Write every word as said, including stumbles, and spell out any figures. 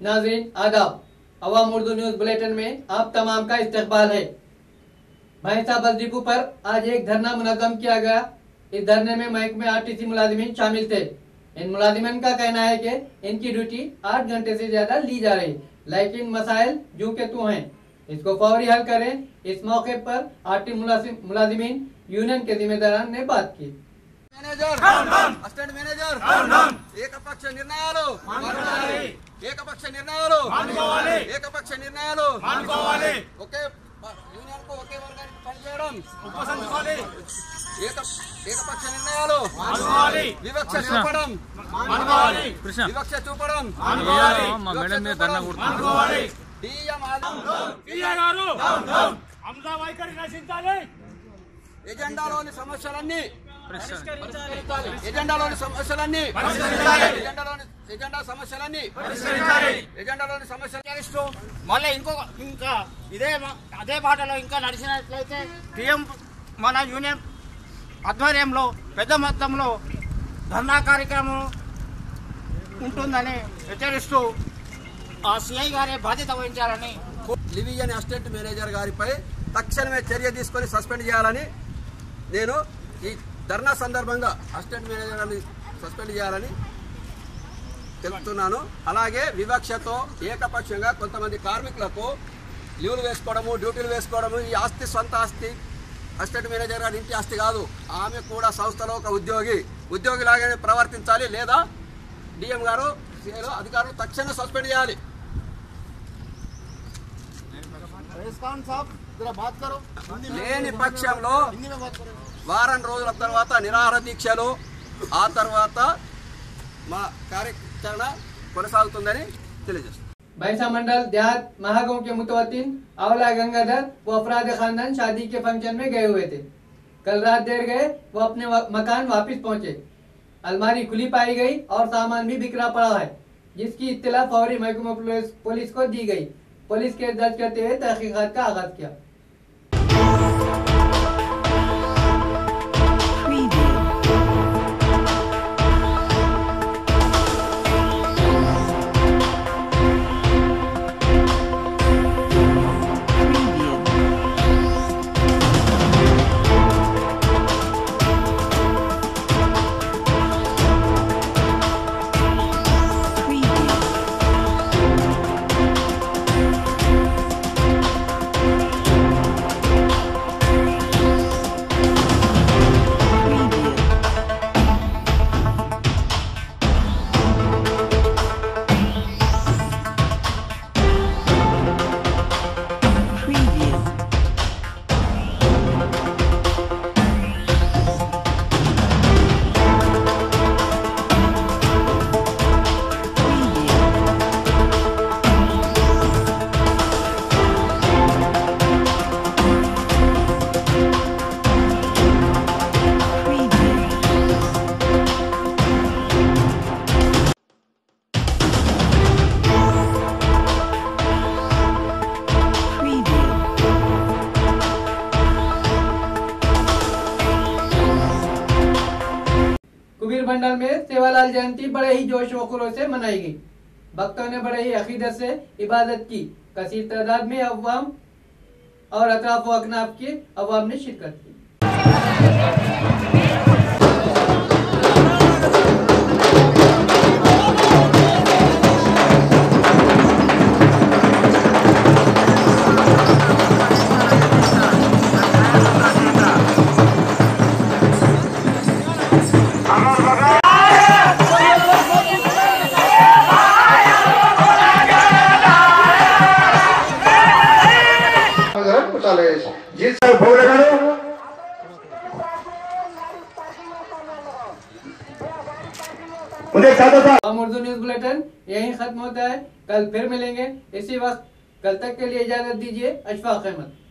नाज़रीन आदाब, अवाम Urdu news bulletin में आप तमाम का इस्तकबाल है। भैंसा बस डिपो पर आज एक धरना मुनज़्ज़म किया गया। इस धरने में महकमे आरटीसी मुलाजिमीन शामिल थे। इन मुलाजिमीन का कहना है कि इनकी ड्यूटी आठ घंटे से ज्यादा ली जा रही, लेकिन मसाइल जू के तू हैं, इसको फौरी हल करें। इस मौके पर आरटीसी मुलाजिमीन यूनियन के जिम्मेदारान ने बात की। మేనేజర్ అసిస్టెంట్ మేనేజర్ ఏకపక్ష నిర్ణయాలు ఏకపక్ష నిర్ణయాలు ఏకపక్ష నిర్ణయాలు ఒకే యూనియన్ కు ఒకే వర్గానికి పనిచేయడం ఏకపక్ష నిర్ణయాలు వివక్ష చూపడం వివక్ష చూపడం ఎజెండాలోని సమస్యలన్నీ ఎజెండాలోని సమస్యలన్నీ ఎజెండా సమస్యలన్నీ ఎజెండాలోని సమస్యలు మళ్ళీ ఇంకో ఇంకా ఇదే అదే బాటలో ఇంకా నడిచినట్లయితే టీఎం మన యూనియన్ ఆధ్వర్యంలో పెద్ద మొత్తంలో ధర్నా కార్యక్రమం ఉంటుందని హెచ్చరిస్తూ ఆ సిఐ గారే బాధ్యత వహించాలని డివిజన్ అసిస్టెంట్ మేనేజర్ గారిపై తక్షణమే చర్య తీసుకొని సస్పెండ్ చేయాలని నేను ఈ ధర్నా సందర్భంగా అసిస్టెంట్ మేనేజర్ గారిని సస్పెండ్ చేయాలని తెలుపుతున్నాను. అలాగే వివక్షతో ఏకపక్షంగా కొంతమంది కార్మికులకు లీవ్లు వేసుకోవడము, డ్యూటీలు వేసుకోవడము, ఈ ఆస్తి సొంత ఆస్తి అసిస్టెంట్ మేనేజర్ గారి ఇంటి ఆస్తి కాదు, ఆమె కూడా సంస్థలో ఒక ఉద్యోగి ఉద్యోగి లాగానే ప్రవర్తించాలి, లేదా డిఎం గారు సిఐలు అధికారులు తక్షణ సస్పెండ్ చేయాలి. లేని పక్షంలో వారం రోజుల తర్వాత నిరాహార దీక్షలు, ఆ తర్వాత మా కార్యాచరణ కొనసాగుతుందని తెలియజేస్తాం. भैंसा मंडल देहात महागांव के मुतवत्तिन अवला गंगाधर वो अफराद खानदान शादी के फंक्शन में गए हुए थे। कल रात देर गए वो अपने मकान वापस पहुंचे। अलमारी खुली पाई गई और सामान भी बिखरा पड़ा है, जिसकी इत्तला फौरी महकमा पुलिस को दी गई। पुलिस केस दर्ज करते हुए तहकीकात का आगाज किया। कुबीर मंडल में सेवालाल जयंती बड़े ही जोश व खरोश से मनाई गई। भक्तों ने बड़े ही अकीदत से इबादत की। कसीर तादाद में अवाम और अतराफ व अकनाफ की अवाम ने शिरकत की। उर्दू न्यूज बुलेटिन यहीं खत्म होता है। कल फिर मिलेंगे इसी वक्त। कल तक के लिए इजाजत दीजिए। अशफाक अहमद।